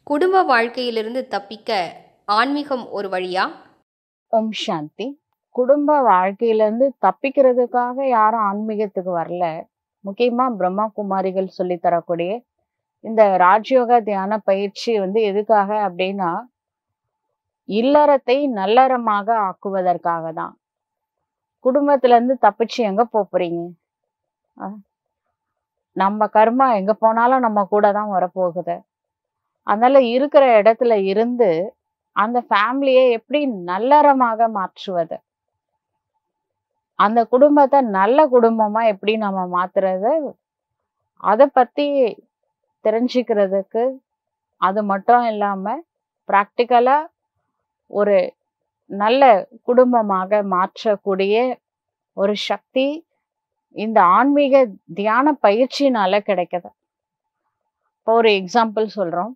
குடும்ப வாழ்க்கையிலிருந்து தப்பிக்க ஆன்மீகம் ஒரு வழியா? ஓம் சாந்தி. குடும்ப வாழ்க்கையிலேருந்து தப்பிக்கிறதுக்காக யாரும் ஆன்மீகத்துக்கு வரல. முக்கியமா பிரம்மா குமாரிகள் சொல்லி தரக்கூடிய இந்த ராஜயோக தியான பயிற்சி எதுக்காக அப்படின்னா, இல்லறத்தை நல்லறமாக ஆக்குவதற்காக தான். குடும்பத்துல இருந்து தப்பிச்சு எங்க போறீங்க? நம்ம கர்மா எங்க போனாலும் நம்ம கூட தான் வரப்போகுது. அதனால இருக்கிற இடத்துல இருந்து அந்த ஃபேமிலியை எப்படி நல்லறமாக மாற்றுவது, அந்த குடும்பத்தை நல்ல குடும்பமா எப்படி நம்ம மாத்துறது, அதை பத்தி தெரிஞ்சுக்கிறதுக்கு, அது மட்டும் இல்லாம ப்ராக்டிக்கலா ஒரு நல்ல குடும்பமாக மாற்றக்கூடிய ஒரு சக்தி இந்த ஆன்மீக தியான பயிற்சினால கிடைக்குது. இப்போ ஒரு எக்ஸாம்பிள் சொல்றோம்.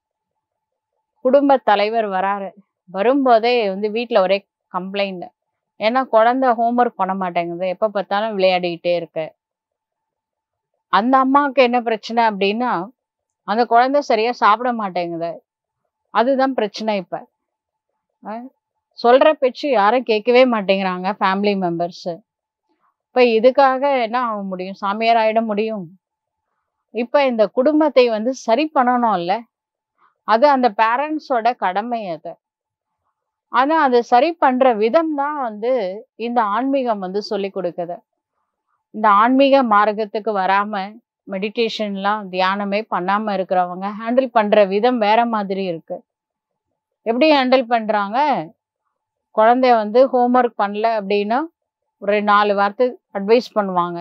குடும்ப தலைவர் வராரு. வரும்போதே வீட்டில் ஒரே கம்ப்ளைண்ட். ஏன்னா குழந்தை ஹோம்ஒர்க் பண்ண மாட்டேங்குது, எப்போ பார்த்தாலும் விளையாடிக்கிட்டே இருக்கு. அந்த அம்மாவுக்கு என்ன பிரச்சனை அப்படின்னா, அந்த குழந்தை சரியா சாப்பிட மாட்டேங்குது. அதுதான் பிரச்சனை. இப்ப சொல்ற பேச்சு யாரும் கேட்கவே மாட்டேங்கிறாங்க ஃபேமிலி மெம்பர்ஸ். இப்ப இதுக்காக என்ன ஆக முடியும்? சாமியார் ஆயிட முடியும்? இப்ப இந்த குடும்பத்தை சரி பண்ணணும்ல, அது அந்த பேரண்ட்ஸோட கடமை அது. ஆனா அது சரி பண்ற விதம் தான் இந்த ஆன்மீகம் சொல்லி கொடுக்குது. இந்த ஆன்மீக மார்க்கத்துக்கு வராம மெடிடேஷன்லாம் தியானமே பண்ணாம இருக்கிறவங்க ஹேண்டில் பண்ற விதம் வேற மாதிரி இருக்கு. எப்படி ஹேண்டில் பண்றாங்க? குழந்தை ஹோம்ஒர்க் பண்ணல அப்படின்னா ஒரு 4 வார்த்தை அட்வைஸ் பண்ணுவாங்க.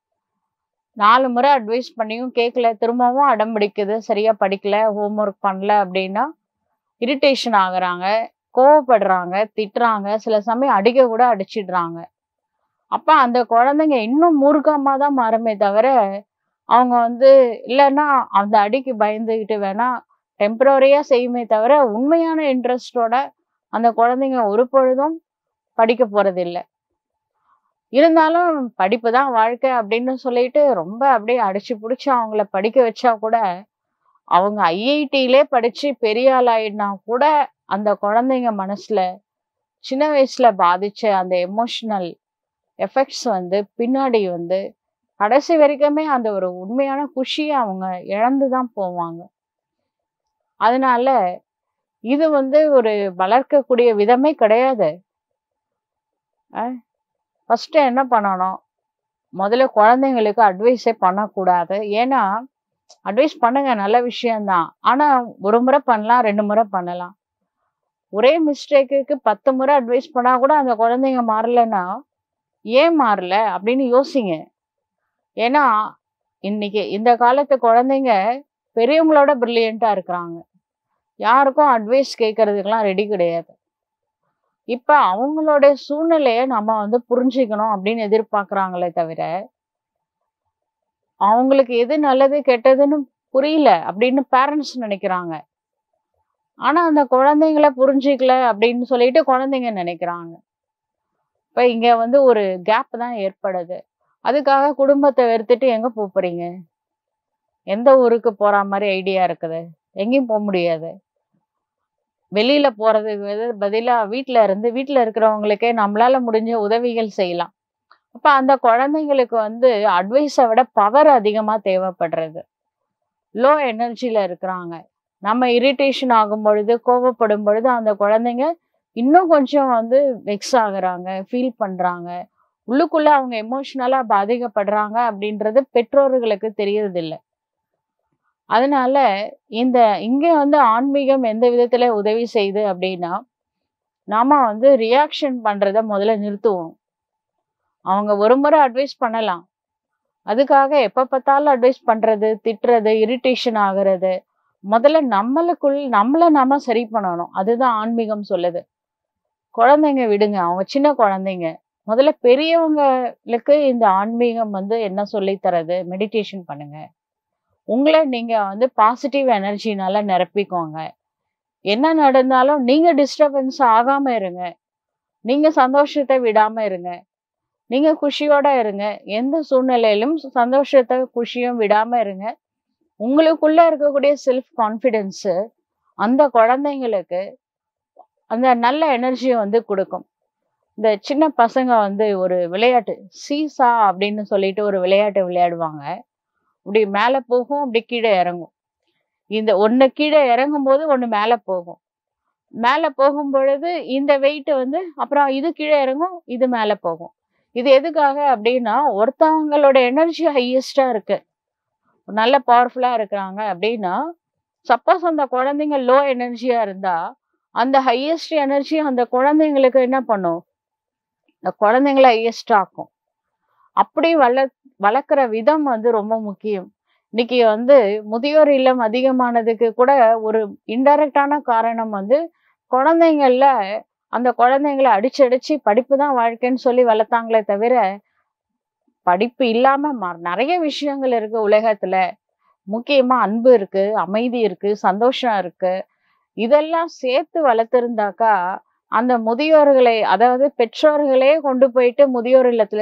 4 முறை அட்வைஸ் பண்ணியும் கேட்கல, திரும்பவும் அடம் பிடிக்குது, சரியா படிக்கல, ஹோம்ஒர்க் பண்ணல அப்படின்னா இரிட்டேஷன் ஆகுறாங்க, கோவப்படுறாங்க, திட்டுறாங்க, சில சமயம் அடிக்க கூட அடிச்சிடுறாங்க. அப்ப அந்த குழந்தைங்க இன்னும் மூர்க்கமா தான் மாறுமே தவிர, அவங்க இல்லைன்னா அந்த அடிக்கு பயந்துகிட்டு வேணா டெம்பரரியா செய்யுமே தவிர, உண்மையான இன்ட்ரெஸ்டோட அந்த குழந்தைங்க ஒரு பொழுதும் படிக்க போறதில்லை. இருந்தாலும் படிப்பு தான் வாழ்க்கை அப்படின்னு சொல்லிட்டு ரொம்ப அப்படியே அடிச்சு பிடிச்சி அவங்கள படிக்க வச்சா கூட, அவங்க ஐஐடியிலே படிச்சு பெரிய ஆள் ஆயிடுனா கூட அந்த குழந்தைங்க மனசுல சின்ன வயசுல பாதிச்ச அந்த எமோஷனல் எஃபெக்ட்ஸ் பின்னாடி கடைசி வரைக்குமே அந்த ஒரு உண்மையான குஷியை அவங்க இழந்துதான் போவாங்க. அதனால இது ஒரு வளர்க்கக்கூடிய விதமே கிடையாது. ஃபர்ஸ்ட் என்ன பண்ணணும்? முதல்ல குழந்தைங்களுக்கு அட்வைஸே பண்ணக்கூடாது. ஏன்னா அட்வைஸ் பண்ணுங்க, நல்ல விஷயம்தான். ஆனா ஒரு முறை பண்ணலாம், 2 முறை பண்ணலாம். ஒரே மிஸ்டேக்குக்கு 10 முறை அட்வைஸ் பண்ணா கூட அந்த குழந்தைங்க மாறலைன்னா ஏன் மாறல அப்படின்னு யோசிங்க. ஏன்னா இன்னைக்கு இந்த காலத்து குழந்தைங்க பெரியவங்களோட பிரில்லியண்டா இருக்கிறாங்க. யாருக்கும் அட்வைஸ் கேட்கறதுக்கெல்லாம் ரெடி கிடையாது. இப்ப அவங்களோட சூழ்நிலைய நம்ம புரிஞ்சுக்கணும் அப்படின்னு எதிர்பார்க்கறாங்களே தவிர, அவங்களுக்கு எது நல்லது கெட்டதுன்னு புரியல அப்படின்னு பேரண்ட்ஸ் நினைக்கிறாங்க. ஆனா அந்த குழந்தைங்கள புரிஞ்சுக்கல அப்படின்னு சொல்லிட்டு குழந்தைங்க நினைக்கிறாங்க. இப்ப இங்க ஒரு கேப் தான் ஏற்படுது. அதுக்காக குடும்பத்தை வெறுத்துட்டு எங்க போறீங்க? எந்த ஊருக்கு போற மாதிரி ஐடியா இருக்குது? எங்கேயும் போக முடியாது. வெளியில போறதுக்கு பதிலா வீட்டுல இருக்கிறவங்களுக்கே நம்மளால முடிஞ்ச உதவிகள் செய்யலாம். அப்ப அந்த குழந்தைங்களுக்கு அட்வைஸை விட பவர் அதிகமா தேவைப்படுறது. லோ எனர்ஜில இருக்கிறாங்க. நம்ம இரிட்டேஷன் ஆகும் பொழுது, கோவப்படும் பொழுது அந்த குழந்தைங்க இன்னும் கொஞ்சம் வெக்ஸ் ஆகுறாங்க, ஃபீல் பண்றாங்க. உள்ளுக்குள்ள அவங்க எமோஷனலா பாதிக்கப்படுறாங்க அப்படின்றது பெற்றோர்களுக்கு தெரியறது இல்லை. அதனால இங்க ஆன்மீகம் எந்த விதத்துல உதவி செய்யுது அப்படின்னா, நாம ரியாக்ஷன் பண்றத முதல்ல நிறுத்துவோம். அவங்க ஒரு முறை அட்வைஸ் பண்ணலாம். அதுக்காக எப்ப பார்த்தாலும் அட்வைஸ் பண்றது, திட்டுறது, இரிட்டேஷன் ஆகுறது, முதல்ல நம்மள நாம சரி பண்ணணும். அதுதான் ஆன்மீகம் சொல்லுது. குழந்தைங்க விடுங்க, அவங்க சின்ன குழந்தைங்க. முதல்ல பெரியவங்களுக்கு இந்த ஆன்மீகம் என்ன சொல்லி தரது? மெடிடேஷன் பண்ணுங்க. உங்களை நீங்க பாசிட்டிவ் எனர்ஜினால நிரப்பிக்கோங்க. என்ன நடந்தாலும் நீங்க டிஸ்டர்பன்ஸ் ஆகாம இருங்க. நீங்க சந்தோஷத்தை விடாம இருங்க. நீங்க குஷியோட இருங்க. எந்த சூழ்நிலையிலும் சந்தோஷத்தை குஷியும் விடாம இருங்க. உங்களுக்குள்ள இருக்கக்கூடிய செல்ஃப் கான்ஃபிடென்ஸ் அந்த குழந்தைங்களுக்கு அந்த நல்ல எனர்ஜியை வந்து கொடுக்கும். இந்த சின்ன பசங்க வந்து ஒரு விளையாட்டு சீசா அப்படின்னு சொல்லிட்டு ஒரு விளையாட்டு விளையாடுவாங்க. இப்படி மேலே போகும், அப்படி கீழே இறங்கும். இந்த ஒன்று கீழே இறங்கும் போது ஒன்று மேலே போகும். மேலே போகும் பொழுது இந்த வெயிட் வந்து அப்புறம் இது கீழே இறங்கும், இது மேலே போகும். இது எதுக்காக அப்படின்னா, ஒருத்தவங்களோட எனர்ஜி ஹையஸ்டா இருக்கு, நல்ல பவர்ஃபுல்லா இருக்கிறாங்க அப்படின்னா, சப்போஸ் அந்த குழந்தைங்க லோ எனர்ஜியா இருந்தா அந்த ஹையஸ்ட் எனர்ஜி அந்த குழந்தைங்களுக்கு என்ன பண்ணும், இந்த குழந்தைங்கள ஹையஸ்ட் ஆக்கும். அப்படி வளர்க்குற விதம் வந்து ரொம்ப முக்கியம். இன்னைக்கு வந்து முதியோர் இல்லம் அதிகமானதுக்கு கூட ஒரு இன்டைரக்டான காரணம் வந்து குழந்தைங்கள்ல அந்த குழந்தைங்கள அடிச்சு படிப்பு தான் வாழ்க்கைன்னு சொல்லி வளர்த்தாங்களே தவிர, படிப்பு இல்லாம நிறைய விஷயங்கள் இருக்கு உலகத்துல. முக்கியமா அன்பு இருக்கு, அமைதி இருக்கு, சந்தோஷம் இருக்கு. இதெல்லாம் சேர்த்து வளர்த்திருந்தாக்கா அந்த முதியோர்களை, அதாவது பெற்றோர்களே கொண்டு போயிட்டு முதியோர் இல்லத்துல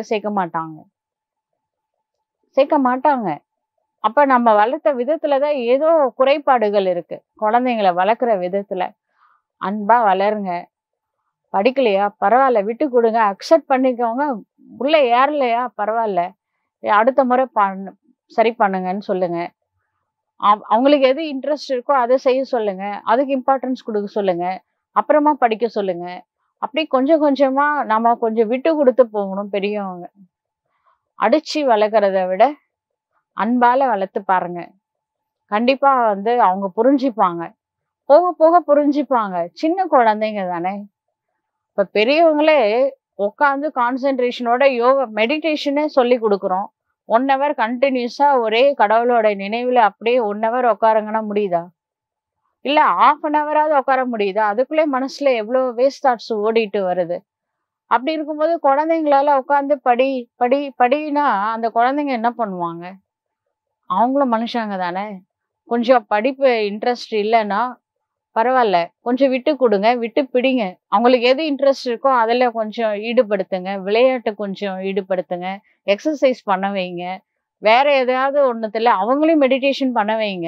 சேர்க்க மாட்டாங்க. அப்ப நம்ம வளர்த்த விதத்துலதான் ஏதோ குறைபாடுகள் இருக்கு. குழந்தைங்களை வளர்க்குற விதத்துல அன்பா வளருங்க. படிக்கலையா பரவாயில்ல, விட்டு கொடுங்க, அக்செப்ட் பண்ணிக்கோங்க. உள்ள ஏறலையா பரவாயில்ல, அடுத்த முறை சரி பண்ணுங்கன்னு சொல்லுங்க. அவங்களுக்கு எது இன்ட்ரெஸ்ட் இருக்கோ அதை செய்ய சொல்லுங்க, அதுக்கு இம்பார்ட்டன்ஸ் கொடுக்க சொல்லுங்க, அப்புறமா படிக்க சொல்லுங்க. அப்படி கொஞ்சம் கொஞ்சமா நம்ம கொஞ்சம் விட்டு கொடுத்து போகணும். பெரியவங்க அடிச்சு வளர்க்கறத விட அன்பால வளர்த்து பாருங்க. கண்டிப்பா வந்து அவங்க புரிஞ்சுப்பாங்க, போக போக புரிஞ்சுப்பாங்க. சின்ன குழந்தைங்க தானே. இப்ப பெரியவங்களே உட்காந்து கான்சென்ட்ரேஷனோட யோகா மெடிடேஷனே சொல்லி கொடுக்குறோம். 1 hour கண்டினியூஸா ஒரே கடவுளோட நினைவுல அப்படியே 1 hour உட்காருங்கன்னா முடியுதா? இல்ல 1/2 hour உட்கார முடியுதா? அதுக்குள்ளே மனசுல எவ்வளவு வேஸ்ட் தாட்ஸ் ஓடிட்டு வருது. அப்படி இருக்கும்போது குழந்தைங்களால உட்காந்து படி படி படினா அந்த குழந்தைங்க என்ன பண்ணுவாங்க? அவங்களும் மனுஷங்க தானே. கொஞ்சம் படிப்பு இன்ட்ரெஸ்ட் இல்லைன்னா பரவாயில்ல, கொஞ்சம் விட்டு கொடுங்க, விட்டு பிடிங்க. அவங்களுக்கு எது இன்ட்ரெஸ்ட் இருக்கோ அதில் கொஞ்சம் ஈடுபடுத்துங்க, விளையாட்டு கொஞ்சம் ஈடுபடுத்துங்க, எக்ஸசைஸ் பண்ண வைங்க, வேற எதையாவது ஒன்றுத்துல அவங்களையும் மெடிடேஷன் பண்ண வைங்க.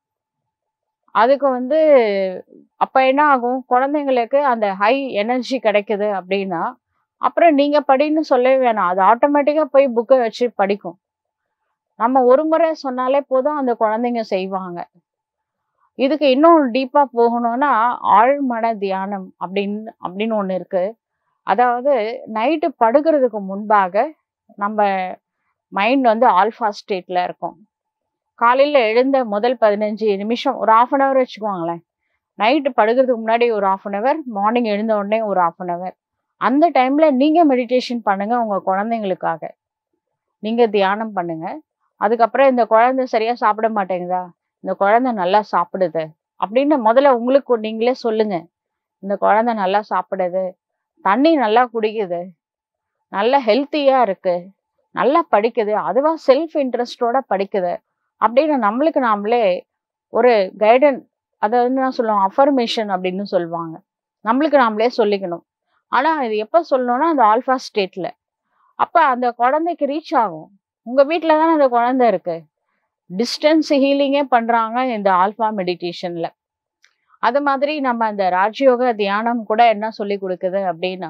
அதுக்கு வந்து அப்ப என்ன ஆகும், குழந்தைங்களுக்கு அந்த ஹை எனர்ஜி கிடைக்குது அப்படின்னா அப்புறம் நீங்க படின்னு சொல்லவே வேணாம், அது ஆட்டோமேட்டிக்கா போய் புக்கை வச்சு படிக்கும். நம்ம ஒரு முறை சொன்னாலே போதும், அந்த குழந்தைங்க செய்வாங்க. இதுக்கு இன்னும் டீப்பா போகணும்னா ஆழ்மன தியானம் அப்படின்னு ஒண்ணு இருக்கு. அதாவது நைட்டு படுக்கிறதுக்கு முன்பாக நம்ம மைண்ட் வந்து ஆல்ஃபா ஸ்டேட்ல இருக்கும். காலையில எழுந்த முதல் 15 நிமிஷம் ஒரு 1/2 hour வச்சுக்குவாங்களேன். நைட்டு படுக்கிறதுக்கு முன்னாடி ஒரு 1/2 hour, மார்னிங் எழுந்த உடனே ஒரு 1/2 hour. அந்த டைம்ல நீங்க மெடிடேஷன் பண்ணுங்க. உங்க குழந்தைங்களுக்காக நீங்க தியானம் பண்ணுங்க. அதுக்கப்புறம் இந்த குழந்தை சரியா சாப்பிட மாட்டேங்குதா, இந்த குழந்தை நல்லா சாப்பிடுது அப்படின்னு முதல்ல உங்களுக்கு நீங்களே சொல்லுங்க. இந்த குழந்தை நல்லா சாப்பிடுது, தண்ணி நல்லா குடிக்குது, நல்லா ஹெல்த்தியா இருக்கு, நல்லா படிக்குது, அதுவா செல்ஃப் இன்ட்ரெஸ்டோட படிக்குது அப்படின்னு நம்மளுக்கு நாமளே ஒரு கைடன், அதை வந்து நான் சொல்லுவோம் அஃபர்மேஷன் அப்படின்னு சொல்லுவாங்க, நம்மளுக்கு நாமளே சொல்லிக்கணும். ஆனா இது எப்ப சொல்லணும்னா அந்த ஆல்ஃபா ஸ்டேட்ல. அப்ப அந்த குழந்தைக்கு ரீச் ஆகும். உங்க வீட்டுல தானே அந்த குழந்தை இருக்கு. டிஸ்டன்ஸ் ஹீலிங்கே பண்றாங்க இந்த ஆல்ஃபா மெடிடேஷன்ல. அது மாதிரி நம்ம அந்த ராஜயோக தியானம் கூட என்ன சொல்லி கொடுக்குது அப்படின்னா,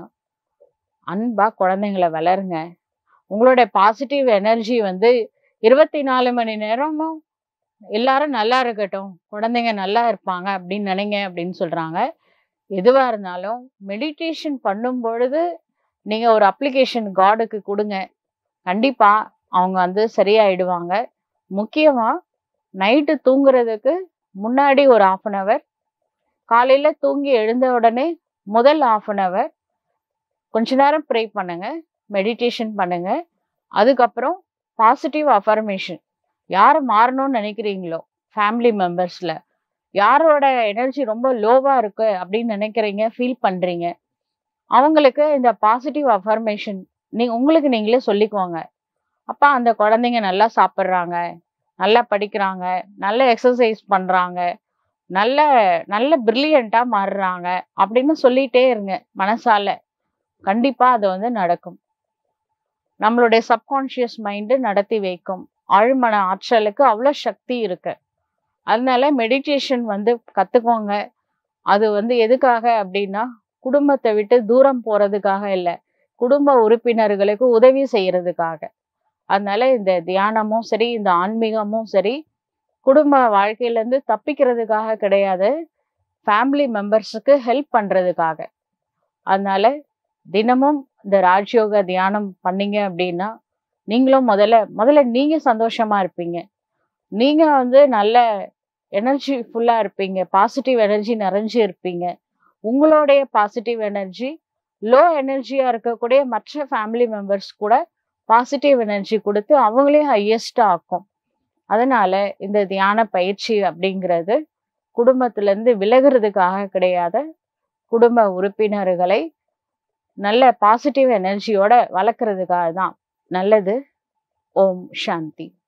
அன்பா குழந்தைங்களை வளருங்க. உங்களோட பாசிட்டிவ் எனர்ஜி வந்து 24 மணி நேரமும் எல்லாரும் நல்லா இருக்கட்டும், குழந்தைங்க நல்லா இருப்பாங்க அப்படின்னு நினைங்க அப்படின்னு சொல்றாங்க. எதுவா இருந்தாலும் மெடிடேஷன் பண்ணும் பொழுது நீங்க ஒரு அப்ளிகேஷன் காடுக்கு கொடுங்க, கண்டிப்பா அவங்க வந்து சரியாயிடுவாங்க. முக்கியமா நைட்டு தூங்குறதுக்கு முன்னாடி ஒரு 1/2 hour, காலையில தூங்கி எழுந்த உடனே முதல் 1/2 hour கொஞ்ச நேரம் ப்ரே பண்ணுங்க, மெடிடேஷன் பண்ணுங்க. அதுக்கப்புறம் பாசிட்டிவ் அஃபர்மேஷன். யார் மாறணும்னு நினைக்கிறீங்களோ ஃபேமிலி மெம்பர்ஸ்ல யாரோட எனர்ஜி ரொம்ப லோவா இருக்கு அப்படின்னு நினைக்கிறீங்க, ஃபீல் பண்றீங்க, அவங்களுக்கு இந்த பாசிட்டிவ் அஃபர்மேஷன் உங்களுக்கு நீங்களே சொல்லிக்குவாங்க. அப்ப அந்த குழந்தைங்க நல்லா சாப்பிட்றாங்க, நல்லா படிக்கிறாங்க, நல்ல எக்ஸசைஸ் பண்றாங்க, நல்ல நல்ல பிரில்லியண்டா மாறுறாங்க அப்படின்னு சொல்லிட்டே இருங்க மனசால. கண்டிப்பா அது வந்து நடக்கும். நம்மளுடைய சப்கான்ஷியஸ் மைண்டு நடத்தி வைக்கும். ஆழ்மன ஆற்றலுக்கு அவ்வளோ சக்தி இருக்கு. அதனால மெடிடேஷன் வந்து கத்துக்கோங்க. அது எதுக்காக அப்படின்னா, குடும்பத்தை விட்டு தூரம் போறதுக்காக இல்ல. குடும்ப உறுப்பினர்களுக்கு உதவி செய்யறதுக்காக. அதனால இந்த தியானமும் சரி, இந்த ஆன்மீகமும் சரி, குடும்ப வாழ்க்கையில இருந்து தப்பிக்கிறதுக்காக கிடையாது. ஃபேமிலி மெம்பர்ஸுக்கு ஹெல்ப் பண்றதுக்காக. அதனால தினமும் இந்த ராஜ்யோக தியானம் பண்ணீங்க அப்படின்னா, நீங்களும் முதல்ல நீங்க சந்தோஷமா இருப்பீங்க. நீங்க நல்ல எனர்ஜி ஃபுல்லா இருப்பீங்க. பாசிட்டிவ் எனர்ஜி நிறைஞ்சு இருப்பீங்க. உங்களுடைய பாசிட்டிவ் எனர்ஜி லோ எனர்ஜியா இருக்கக்கூடிய மற்ற ஃபேமிலி மெம்பர்ஸ் கூட பாசிட்டிவ் எனர்ஜி கொடுத்து அவங்களையும் ஹையஸ்டா ஆக்கும். அதனால இந்த தியான பயிற்சி அப்படிங்கிறது குடும்பத்துல இருந்து விலகுறதுக்காக கிடையாது. குடும்ப உறுப்பினர்களை நல்ல பாசிட்டிவ் எனர்ஜியோட வளர்க்கறதுக்காக தான். நல்லது. ஓம் சாந்தி.